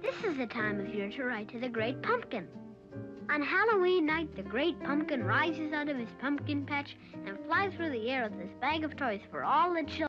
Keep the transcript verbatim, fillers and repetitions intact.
This is the time of year to write to the Great Pumpkin. On Halloween night, the Great Pumpkin rises out of his pumpkin patch and flies through the air with this bag of toys for all the children.